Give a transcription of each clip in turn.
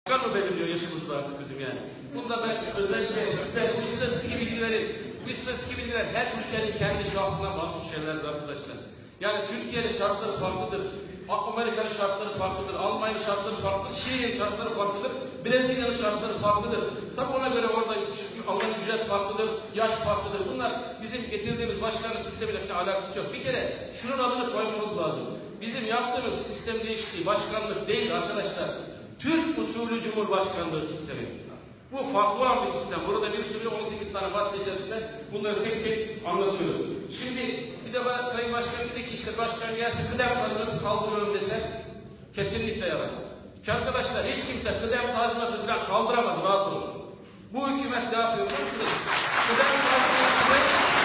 mı belirliyor yaşımızda artık bizim yani. Bunda belki özellikle sizler bu istatistik bilgiler her ülkenin kendi şahsına mahsus şeylerdir arkadaşlar. Yani Türkiye'nin şartları farklıdır. Amerika'nın şartları farklıdır. Almanya'nın şartları farklıdır. Şili'nin şartları farklıdır. Brezilya'nın şartları farklıdır. Tabi ona göre orada alınan ücret farklıdır. Yaş farklıdır. Bunlar bizim getirdiğimiz başkanlık sistemiyle falan alakası yok. Bir kere şunun adını koymamız lazım. Bizim yaptığımız sistem değişikliği başkanlık değil arkadaşlar. Türk usulü cumhurbaşkanlığı sistemi. Bu farklı olan bir sistem. Burada bir sürü 18 tane madde içerisinde bunları tek tek anlatıyoruz. Şimdi bir de Sayın Başkan dedi ki işte başkan gelse kıdem tazminatı kaldırıyorum dese kesinlikle yalan. Ki arkadaşlar hiç kimse kıdem tazminatı falan kaldıramaz, rahat olun. Bu hükümet ne yapıyor biliyor musunuz? Kıdem tazminatı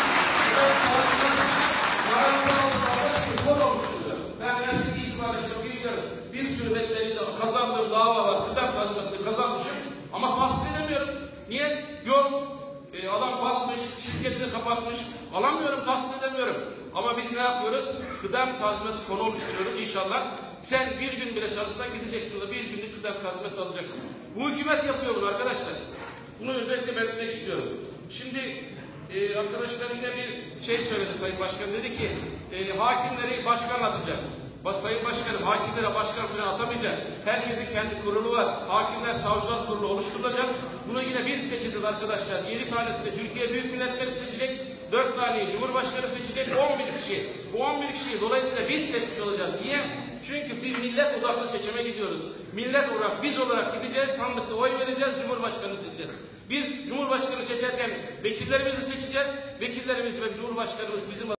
spor oluşturuyor. Ben size itibariyle çok iyi biliyorum. Bir sürü bedelinde kazandığım dava var. Kıdem tazminatı kazanmışım ama tahsil edemiyorum. Niye? Yok. Adam batmış, şirketini kapatmış. Alamıyorum, tahsil edemiyorum. Ama biz ne yapıyoruz? Kıdem tazminatı fonu oluşturuyoruz inşallah. Sen bir gün bile çalışsan gideceksin de bir günlük kıdem tazminatı alacaksın. Bu hükümet yapıyor bunu arkadaşlar. Bunu özellikle belirtmek istiyorum. Şimdi arkadaşlar yine bir şey söyledi Sayın Başkan. Dedi ki hakimleri başkan atacak. Sayın Başkanım hakimlere başkan falan atamayacak. Herkesin kendi kurulu var. Hakimler Savcılar Kurulu oluşturulacak. Bunu yine biz seçeceğiz arkadaşlar. 7 tanesini Türkiye Büyük Millet Meclisi seçecek. 4 taneyi Cumhurbaşkanı seçecek. 11 kişi. Bu 11 kişiyi dolayısıyla biz seçmiş olacağız. Niye? Çünkü bir millet odaklı seçime gidiyoruz. Millet olarak biz olarak gideceğiz. Sandıkta oy vereceğiz. Cumhurbaşkanı seçeceğiz. Biz Cumhurbaşkanı seçerken vekillerimizi seçeceğiz. Vekillerimiz ve Cumhurbaşkanımız bizim